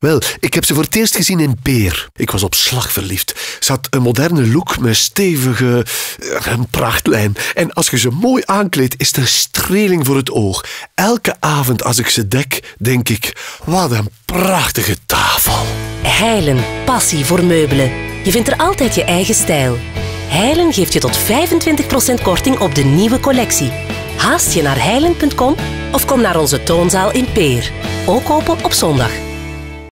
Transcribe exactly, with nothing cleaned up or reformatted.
Wel, ik heb ze voor het eerst gezien in Peer. Ik was op slag verliefd. Ze had een moderne look met stevige uh, een prachtlijn. En als je ze mooi aankleedt, is er een streling voor het oog. Elke avond als ik ze dek, denk ik, wat een prachtige tafel. Heilen, passie voor meubelen. Je vindt er altijd je eigen stijl. Heilen geeft je tot vijfentwintig procent korting op de nieuwe collectie. Haast je naar heilen punt com of kom naar onze toonzaal in Peer. Ook open op zondag.